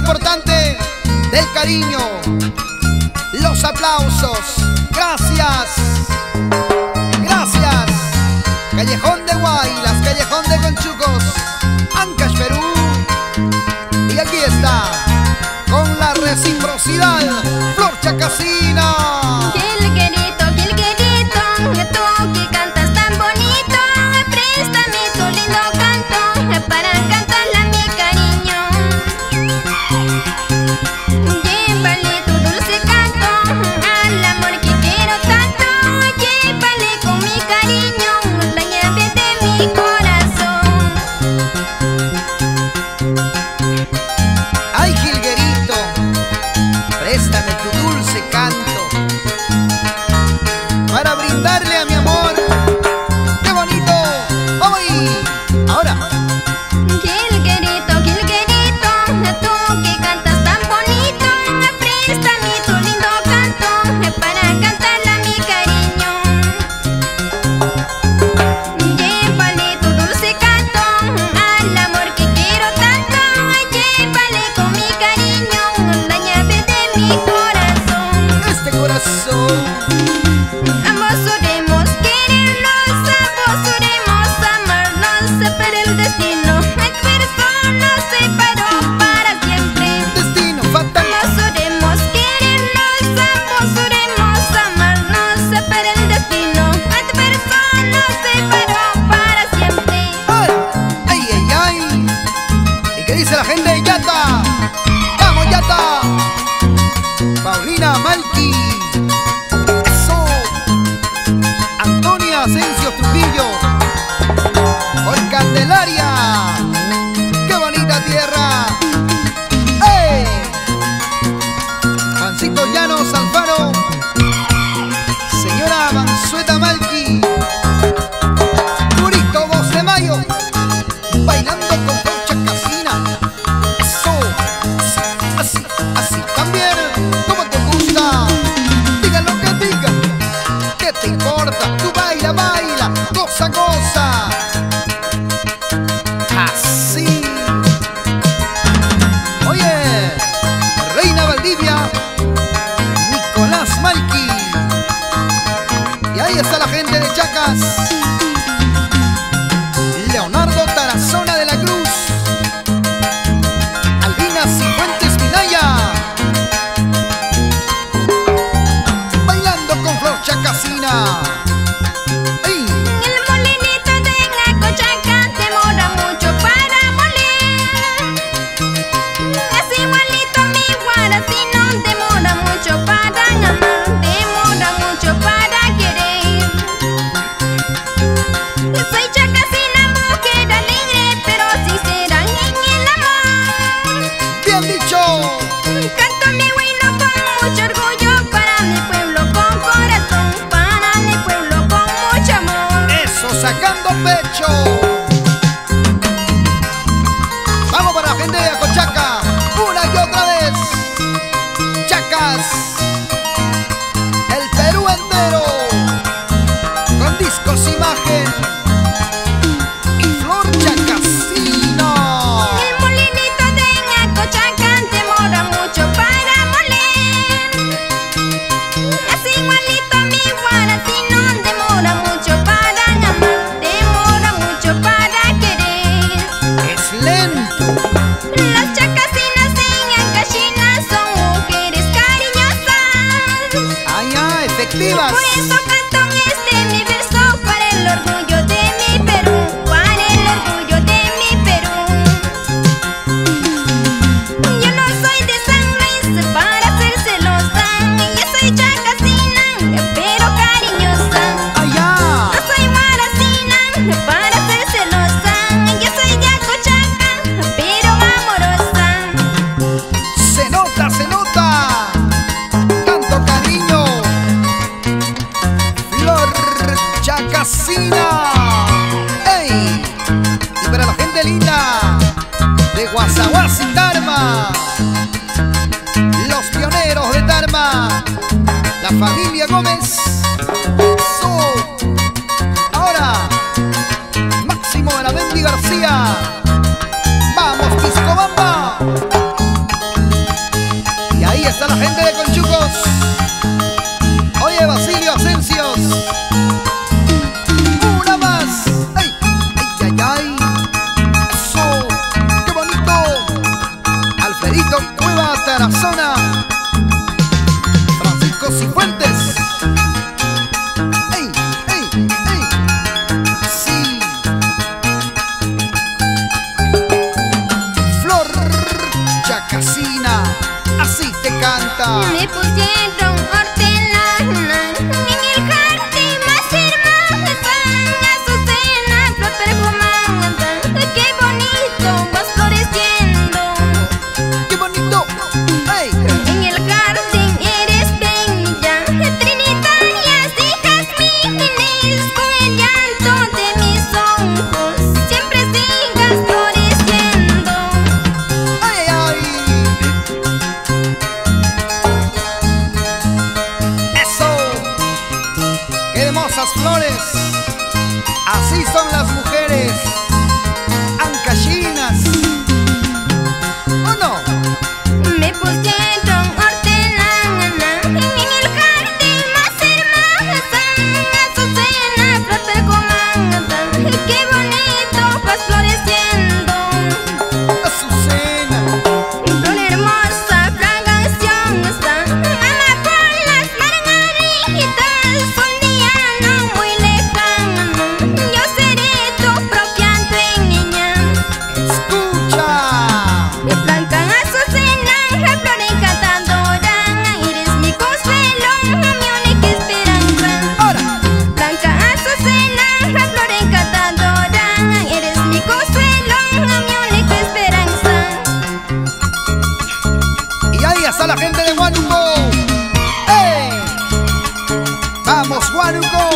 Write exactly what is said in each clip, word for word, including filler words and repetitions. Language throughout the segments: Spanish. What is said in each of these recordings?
importante del cariño, los aplausos. Gracias, gracias. Callejón de Guaylas, Callejón de Conchucos, Ancash, Perú. Y aquí está, con la reciprocidad, Flor Chacacina. Jilguerito, Jilguerito, tú que cantas tan bonito, préstame tu lindo canto para cantarle a mi cariño. Llévale tu dulce canto al amor que quiero tanto, llévale con mi cariño la llave de mi corazón. Ay, Jilguerito, préstame tu dulce canto para brindarle a mi amor. ¡Qué bonito! ¡Vamos ahí! Ahora. Jilguerito, Jilguerito, tú que cantas tan bonito, préstame tu lindo canto para cantarle a mi cariño. Llévale tu dulce canto al amor que quiero tanto, llévale con mi cariño la llave de mi corazón. Este corazón. Ambos juremos querernos, ambos juremos amarnos, pero el destino en persona nos separó para siempre. Destino fatal. Ambos juremos querernos, ambos juremos amarnos, pero el destino en persona nos separó para siempre. ¡Ay, ay, ay! ay. ¿Y qué dice la gente de Yata? ¡Vamos, Yata! Paulina Malqui. ¡Eso! Antonia Asensio Trujillo. Por Candelaria. ¡Qué bonita tierra! ¡Ey! Juancito Llanos Alfaro. Señora Mansueta Malqui. Purito dos de mayo. Bailando con Flor Chacacina. Eso. Así, así, así. También. ¿Cómo te gusta? Diga lo que diga. ¿Qué te importa? Tú baila, baila. Goza, goza. Así. Oye, Reina Valdivia, Nicolás Malqui. Y ahí está la gente de Chacas. Leonardo Tarazona de la Cruz. Albina Cifuentes Minaya. Bailando con Flor Chacacina. ¡Ey! El molinito de Nacochaca demora mucho para moler. Es igualito a mi guaracino, demora mucho para amar, demora mucho para querer. Yo soy Chacacina, mujer alegre, pero sincera en el amor. ¡Bien dicho! Canto mi güino con mucho orgullo para mi pueblo con corazón, para mi pueblo con mucho amor. Eso, sacando pecho. Vamos para la gente de Acochaca. Una y otra vez. Chacas. El Perú entero. Con discos imagen. Y Flor Chacacina. El molinito de Nacochaca demora mucho para moler. Es igualito a mi guaracino, demora mucho para amar, demora mucho para querer. Es lento. Las chacasinas en Ancashina son mujeres cariñosas. Ay, ay, efectivas. Por eso canto este mi verso para el orgullo de mi Perú, para el orgullo de mi Perú. Yo no soy de San Luis para ser celosa, yo soy chacasina, pero cariñosa. Ay, ay. No soy guaracina para ser celosa, yo soy de Acochaca, pero amorosa. Se nota, se nota. Tanto cariño. Flor Chacacina. ¡Ey! Y para la gente linda de Guasaguasi, Tarma. Los pioneros de Tarma. La familia Gómez. Eso. Ahora, Máximo de la Mendy García. ¡Vamos, Piscobamba! canto de mis ojos siempre sigas floreciendo. Ay, ay, ay. Eso. Qué hermosas flores. Así son las mujeres ancallinas. ¿O no? Me pusieron hortelana en el jardín más hermosa, azucena, flor perfumada, qué bonito vas floreciendo. Azucena, Flor hermosa, fraganciosa, amapolas, margaritas, un día no muy lejano, yo seré tu propia dueña. escucha. Mi blanca azucena, flor encantadora, eres mi consuelo, mi única esperanza. Ahora, Blanca azucena, flor encantadora, eres mi consuelo, mi única esperanza. y ahí está la gente de Huánuco. ¡Ey! ¡Vamos, Huánuco!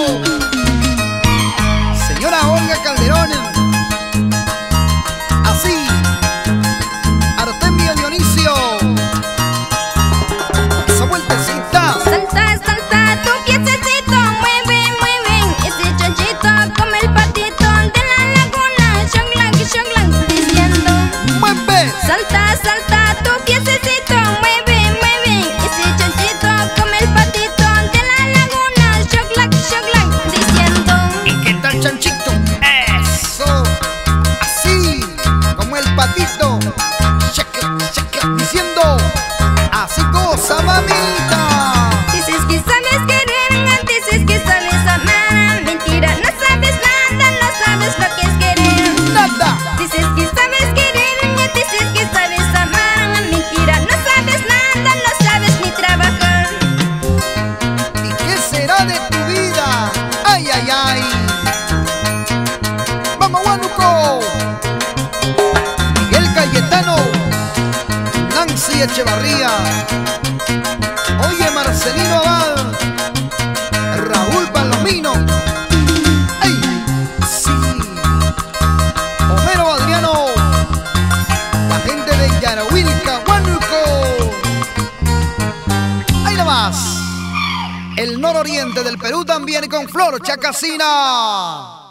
Señora Olga Calderón. Así. Artemio Dionisio. Esa vueltecita. Salta, salta, tu piececito, mueve, mueve ese chanchito como el patito de la laguna, shonglang, shonglang, diciendo. ¡Mueve! Salta, salta, tu piececito, mueve, mueve ese chanchito como el patito de la laguna, shonglang, shonglang, diciendo. ¿Y qué tal, chanchito? Eso. Así. Como el patito. Shake it, shake it, diciendo. Así goza, mamita. Dices que sabes querer, dices que sabes amar, mentira, no sabes nada, no sabes lo que es querer. Nada. Dices que sabes querer, dices que sabes amar, mentira, no sabes nada, no sabes ni trabajar. ¿Y qué será de tu vida? ¡Ay, ay, ay! ¡Vamos, Huánuco! Miguel Cayetano, Nancy Echevarría, oye, Marcelino Abad, Raúl Palomino. ¡Ay! Sí. Homero Adriano, la gente de Yarahuilca, Huánuco. ¡Ahí nomás! El nororiente del Perú también con Flor Chacacina.